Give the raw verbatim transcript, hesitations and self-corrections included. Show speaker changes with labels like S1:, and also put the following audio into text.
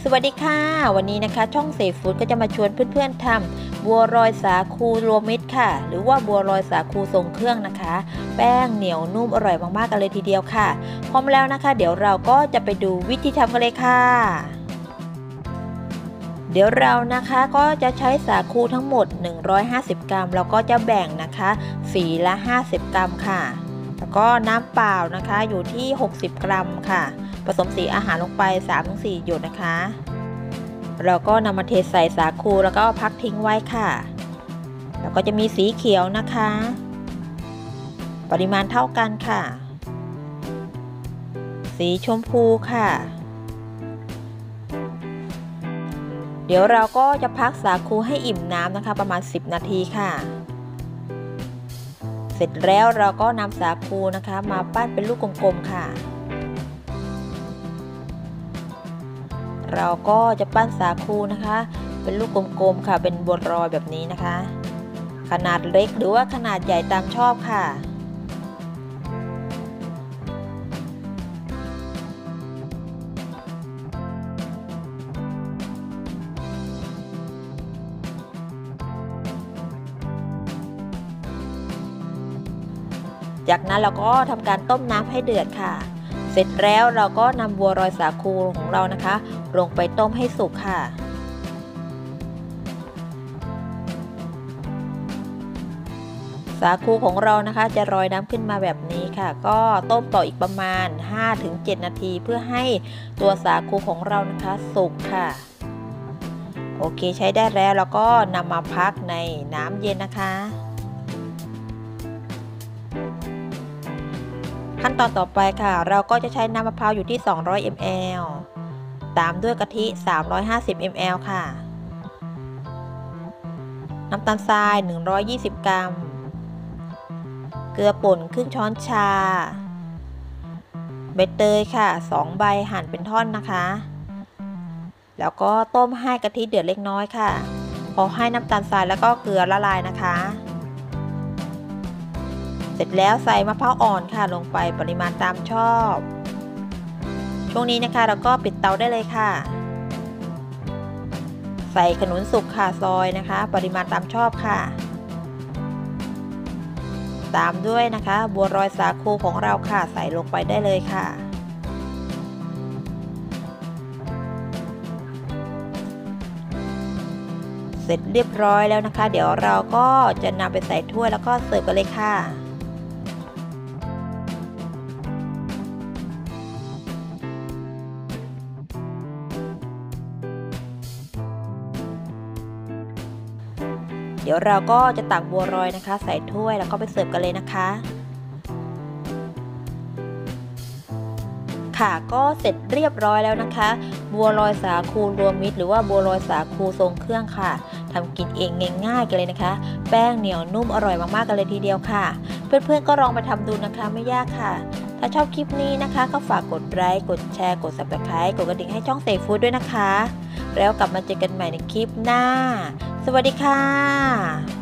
S1: สวัสดีค่ะวันนี้นะคะช่องเซฟู้ดก็จะมาชวนเพื่อนๆทำบัวลอยสาคูรวมมิตรค่ะหรือว่าบัวลอยสาคูทรงเครื่องนะคะแป้งเหนียวนุ่มอร่อยมากๆกันเลยทีเดียวค่ะพร้อมแล้วนะคะเดี๋ยวเราก็จะไปดูวิธีทำกันเลยค่ะเดี๋ยวเรานะคะก็จะใช้สาคูทั้งหมดหนึ่งร้อยห้าสิบกรัมแล้วก็จะแบ่งนะคะสีละห้าสิบกรัมค่ะแล้วก็น้ำเปล่านะคะอยู่ที่หกสิบกรัมค่ะผสมสีอาหารลงไป สามถึงสี่ หยดนะคะเราก็นำมาเทใส่สาคูแล้วก็พักทิ้งไว้ค่ะแล้วก็จะมีสีเขียวนะคะปริมาณเท่ากันค่ะสีชมพูค่ะเดี๋ยวเราก็จะพักสาคูให้อิ่มน้ำนะคะประมาณสิบนาทีค่ะเสร็จแล้วเราก็นำสาคูนะคะมาปั้นเป็นลูกกลมๆค่ะเราก็จะปั้นสาคูนะคะเป็นลูกกลมๆค่ะเป็นบัวลอยแบบนี้นะคะขนาดเล็กหรือว่าขนาดใหญ่ตามชอบค่ะจากนั้นเราก็ทำการต้มน้ำให้เดือดค่ะเสร็จแล้วเราก็นำบัวลอยสาคูของเรานะคะลงไปต้มให้สุกค่ะสาคูของเรานะคะจะลอยน้ำขึ้นมาแบบนี้ค่ะก็ต้มต่ออีกประมาณ ห้าถึงเจ็ด นาทีเพื่อให้ตัวสาคูของเรานะคะสุกค่ะโอเคใช้ได้แล้วแล้วก็นำมาพักในน้ำเย็นนะคะขั้นตอนต่อไปค่ะเราก็จะใช้น้ำมะพร้าวอยู่ที่สองร้อยมิลลิลิตรตามด้วยกะทิสามร้อยห้าสิบมิลลิลิตรค่ะน้ำตาลทรายหนึ่งร้อยยี่สิบกรัมเกลือป่นครึ่งช้อนชาใบเตยค่ะสองใบหั่นเป็นท่อนนะคะแล้วก็ต้มให้กะทิเดือดเล็กน้อยค่ะพอให้น้ำตาลทรายแล้วก็เกลือละลายนะคะเสร็จแล้วใส่มะพร้าวอ่อนค่ะลงไปปริมาณตามชอบช่วงนี้นะคะเราก็ปิดเตาได้เลยค่ะใส่ขนุนสุกค่ะซอยนะคะปริมาณตามชอบค่ะตามด้วยนะคะบัวลอยสาคูของเราค่ะใส่ลงไปได้เลยค่ะเสร็จเรียบร้อยแล้วนะคะเดี๋ยวเราก็จะนำไปใส่ถ้วยแล้วก็เสิร์ฟกันเลยค่ะเดี๋ยวเราก็จะตักบัวลอยนะคะใส่ถ้วยแล้วก็ไปเสิร์ฟกันเลยนะคะค่ะก็เสร็จเรียบร้อยแล้วนะคะบัวลอยสาคูรวมมิตรหรือว่าบัวลอยสาคูทรงเครื่องค่ะทำกินเองง่ายๆกันเลยนะคะแป้งเหนียวนุ่มอร่อยมากๆกันเลยทีเดียวค่ะเพื่อนๆก็ลองไปทำดูนะคะไม่ยากค่ะถ้าชอบคลิปนี้นะคะก็ฝากกดไลค์กดแชร์กด ซับสไครบ์ กดกระดิ่งให้ช่องเซฟู้ดด้วยนะคะแล้วกลับมาเจอกันใหม่ในคลิปหน้าสวัสดีค่ะ